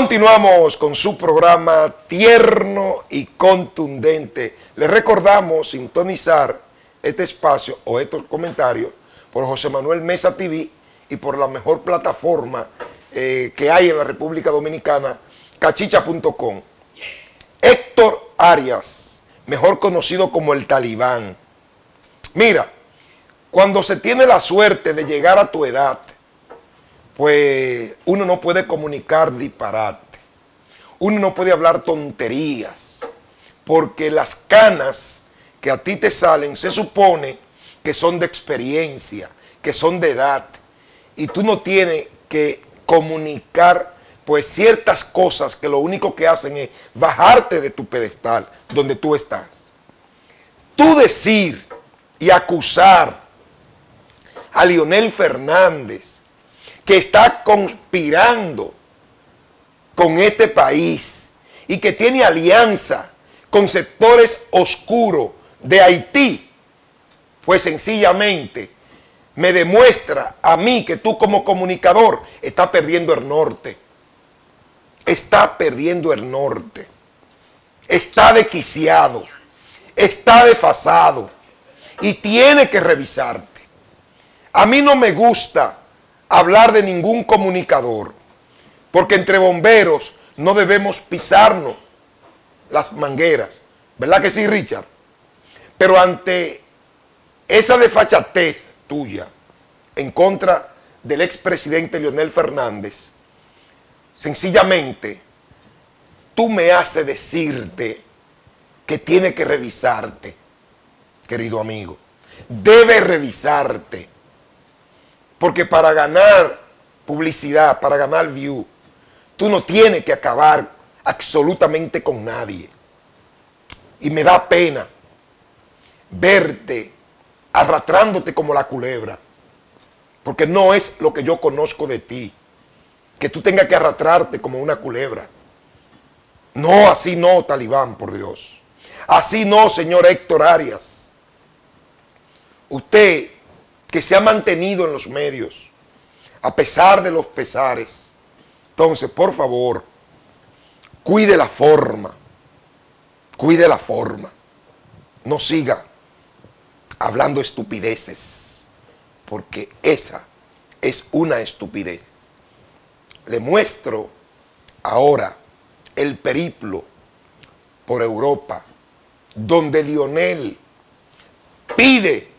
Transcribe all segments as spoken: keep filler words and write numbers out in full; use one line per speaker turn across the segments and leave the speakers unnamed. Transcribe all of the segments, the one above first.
Continuamos con su programa tierno y contundente. Les recordamos sintonizar este espacio o estos comentarios por José Manuel Mesa T V y por la mejor plataforma eh, que hay en la República Dominicana, cachicha punto com. Yes. Héctor Arias, mejor conocido como el Talibán. Mira, cuando se tiene la suerte de llegar a tu edad, pues uno no puede comunicar disparate, uno no puede hablar tonterías, porque las canas que a ti te salen se supone que son de experiencia, que son de edad, y tú no tienes que comunicar pues ciertas cosas que lo único que hacen es bajarte de tu pedestal donde tú estás. Tú decir y acusar a Leonel Fernández que está conspirando con este país y que tiene alianza con sectores oscuros de Haití, pues sencillamente me demuestra a mí que tú como comunicador estás perdiendo el norte. Está perdiendo el norte. Está desquiciado. Está desfasado. Y tiene que revisarte. A mí no me gusta hablar de ningún comunicador, porque entre bomberos no debemos pisarnos las mangueras, ¿verdad que sí, Richard? Pero ante esa desfachatez tuya en contra del expresidente Leonel Fernández, sencillamente tú me haces decirte que tiene que revisarte, querido amigo, debe revisarte. Porque para ganar publicidad, para ganar view, tú no tienes que acabar absolutamente con nadie. Y me da pena verte arrastrándote como la culebra. Porque no es lo que yo conozco de ti. Que tú tengas que arrastrarte como una culebra. No, así no, Talibán, por Dios. Así no, señor Héctor Arias. Usted, que se ha mantenido en los medios, a pesar de los pesares. Entonces, por favor, cuide la forma, cuide la forma. No siga hablando estupideces, porque esa es una estupidez. Le muestro ahora el periplo por Europa, donde Leonel pide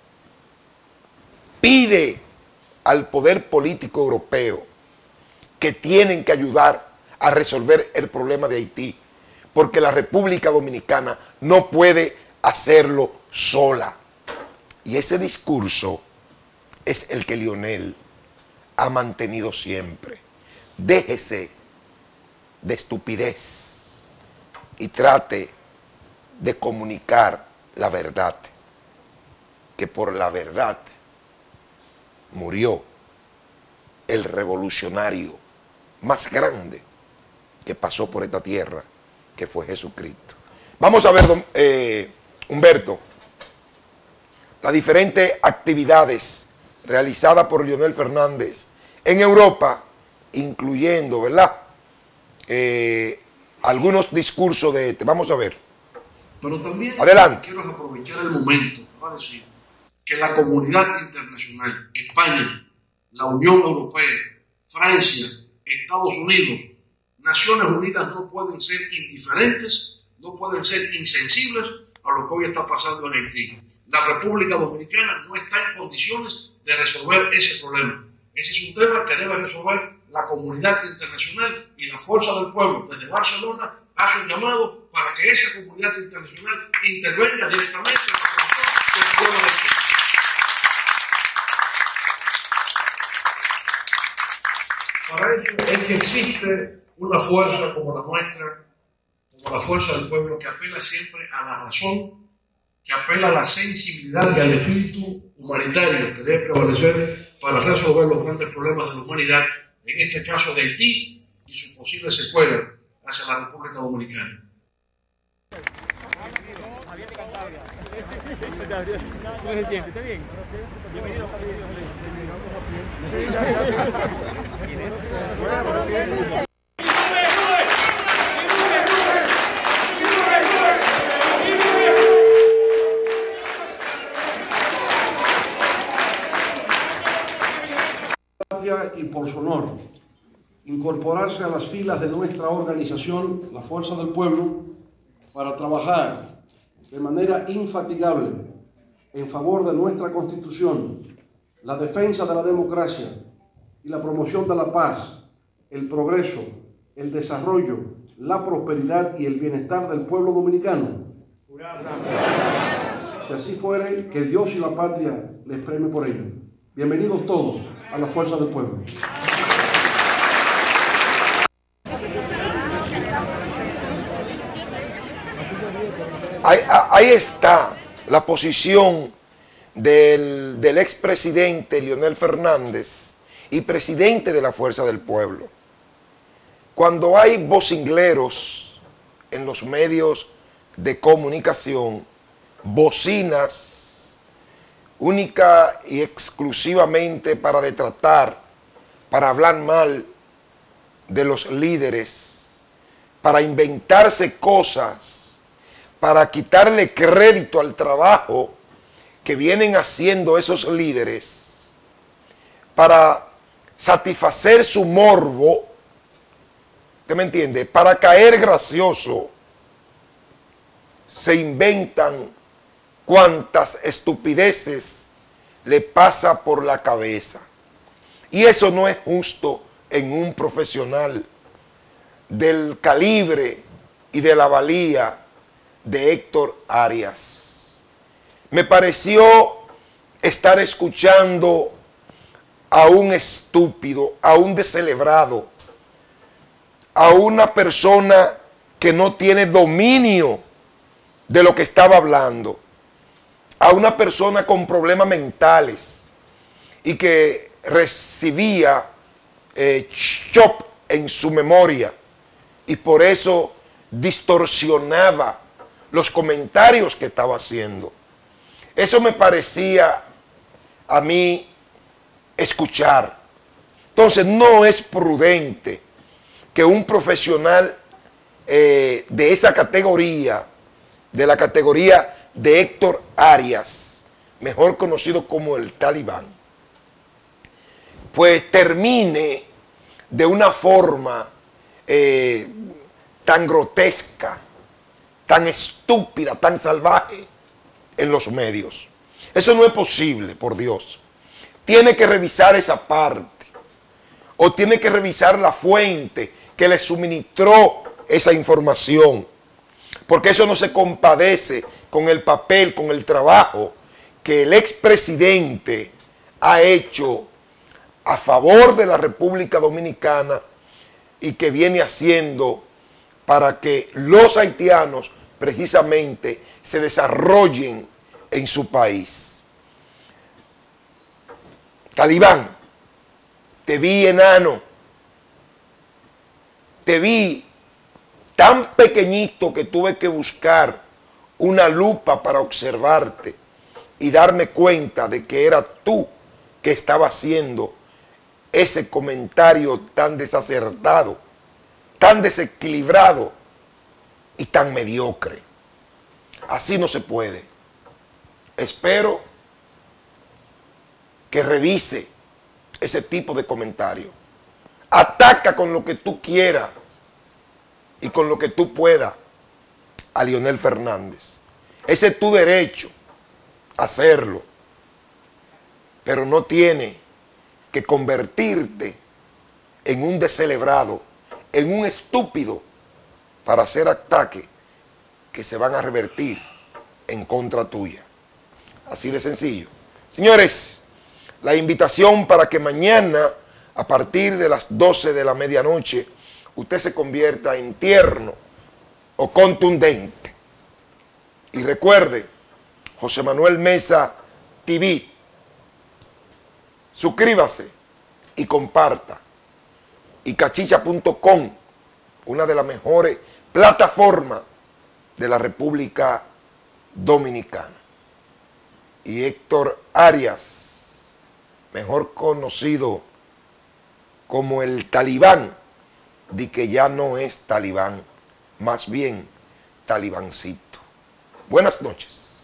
pide al poder político europeo que tienen que ayudar a resolver el problema de Haití, porque la República Dominicana no puede hacerlo sola. Y ese discurso es el que Leonel ha mantenido siempre. Déjese de estupidez y trate de comunicar la verdad, que por la verdad murió el revolucionario más grande que pasó por esta tierra, que fue Jesucristo. Vamos a ver, don, eh, Humberto, las diferentes actividades realizadas por Leonel Fernández en Europa, incluyendo, ¿verdad?, eh, algunos discursos de este. Vamos a ver.
Pero también
adelante.
Quiero aprovechar el momento para decir que la comunidad internacional, España, la Unión Europea, Francia, Estados Unidos, Naciones Unidas no pueden ser indiferentes, no pueden ser insensibles a lo que hoy está pasando en Haití. La República Dominicana no está en condiciones de resolver ese problema. Ese es un tema que debe resolver la comunidad internacional, y la Fuerza del Pueblo desde Barcelona hace un llamado para que esa comunidad internacional intervenga directamente en la solución del pueblo de Haití. Para eso es que existe una fuerza como la nuestra, como la Fuerza del Pueblo, que apela siempre a la razón, que apela a la sensibilidad y al espíritu humanitario que debe prevalecer para resolver los grandes problemas de la humanidad, en este caso de Haití y su posible secuela hacia la República Dominicana.
¿Cómo se siente? ¿Está bien? Bienvenido. Sí, ya, ya.
patria y por su honor, incorporarse a las filas de nuestra organización, la Fuerza del Pueblo, para trabajar de manera infatigable en favor de nuestra Constitución, la defensa de la democracia y la promoción de la paz, el progreso, el desarrollo, la prosperidad y el bienestar del pueblo dominicano. Si así fuere, que Dios y la patria les premie por ello. Bienvenidos todos a la Fuerza del Pueblo.
Ahí, ahí está la posición del, del expresidente Leonel Fernández y presidente de la Fuerza del Pueblo. Cuando hay vocingleros en los medios de comunicación, bocinas única y exclusivamente para detratar, para hablar mal de los líderes, para inventarse cosas, para quitarle crédito al trabajo que vienen haciendo esos líderes, para satisfacer su morbo, ¿usted me entiende? Para caer gracioso, se inventan cuantas estupideces le pasa por la cabeza. Y eso no es justo en un profesional del calibre y de la valía de Héctor Arias. Me pareció estar escuchando a un estúpido, a un descelebrado, a una persona que no tiene dominio de lo que estaba hablando, a una persona con problemas mentales y que recibía eh, chop en su memoria y por eso distorsionaba los comentarios que estaba haciendo. Eso me parecía a mí escuchar. Entonces no es prudente que un profesional eh, de esa categoría, de la categoría de Héctor Arias, mejor conocido como el Talibán, pues termine de una forma eh, tan grotesca, tan estúpida, tan salvaje en los medios. Eso no es posible, por Dios. Tiene que revisar esa parte, o tiene que revisar la fuente que le suministró esa información, porque eso no se compadece con el papel, con el trabajo que el expresidente ha hecho a favor de la República Dominicana y que viene haciendo para que los haitianos precisamente se desarrollen en su país. Talibán, te vi enano, te vi tan pequeñito que tuve que buscar una lupa para observarte y darme cuenta de que era tú que estaba haciendo ese comentario tan desacertado, tan desequilibrado y tan mediocre. Así no se puede. Espero que revise ese tipo de comentario. Ataca con lo que tú quieras y con lo que tú puedas a Leonel Fernández. Ese es tu derecho a hacerlo, pero no tiene que convertirte en un descelebrado, en un estúpido para hacer ataques que se van a revertir en contra tuya. Así de sencillo. Señores, la invitación para que mañana, a partir de las doce de la medianoche, usted se convierta en tierno o contundente. Y recuerde, José Manuel Mesa T V, suscríbase y comparta. Y cachicha punto com, una de las mejores plataformas de la República Dominicana. Y Héctor Arias, mejor conocido como el Talibán, di que ya no es Talibán, más bien Talibancito. Buenas noches.